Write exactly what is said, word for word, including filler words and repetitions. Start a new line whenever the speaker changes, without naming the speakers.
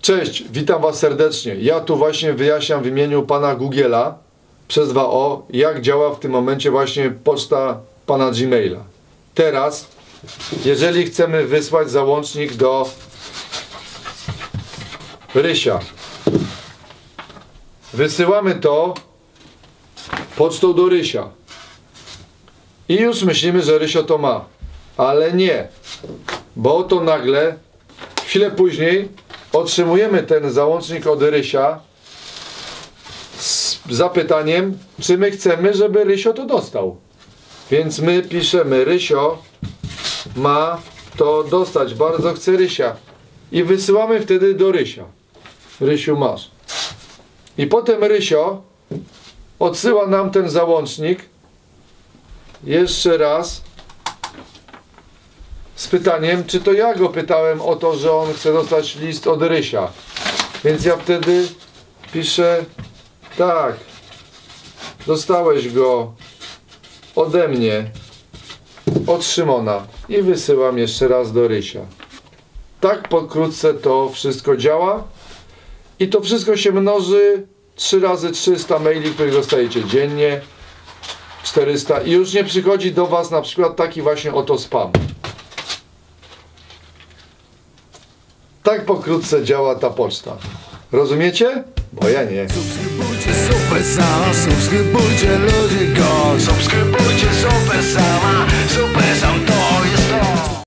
Cześć, witam Was serdecznie. Ja tu właśnie wyjaśniam w imieniu pana Googiela przez dwa o, jak działa w tym momencie właśnie poczta pana Gmaila. Teraz, jeżeli chcemy wysłać załącznik do Rysia, wysyłamy to pocztą do Rysia i już myślimy, że Rysio to ma, ale nie, bo oto nagle chwilę później otrzymujemy ten załącznik od Rysia z zapytaniem, czy my chcemy, żeby Rysio to dostał. Więc my piszemy: Rysio ma to dostać, bardzo chce Rysia. I wysyłamy wtedy do Rysia. Rysiu, masz. I potem Rysio odsyła nam ten załącznik jeszcze raz z pytaniem, czy to ja go pytałem o to, że on chce dostać list od Rysia. Więc ja wtedy piszę: tak, dostałeś go ode mnie, od Szymona, i wysyłam jeszcze raz do Rysia. Tak pokrótce to wszystko działa i to wszystko się mnoży trzy razy trzysta maili, których dostajecie dziennie, czterysta, i już nie przychodzi do Was na przykład taki właśnie oto spam. Tak pokrótce działa ta poczta. Rozumiecie? Bo ja nie.
Subskrybujcie Super Sama, subskrybujcie ludzie go. Subskrybujcie Super Sama, Super Sam to jest to.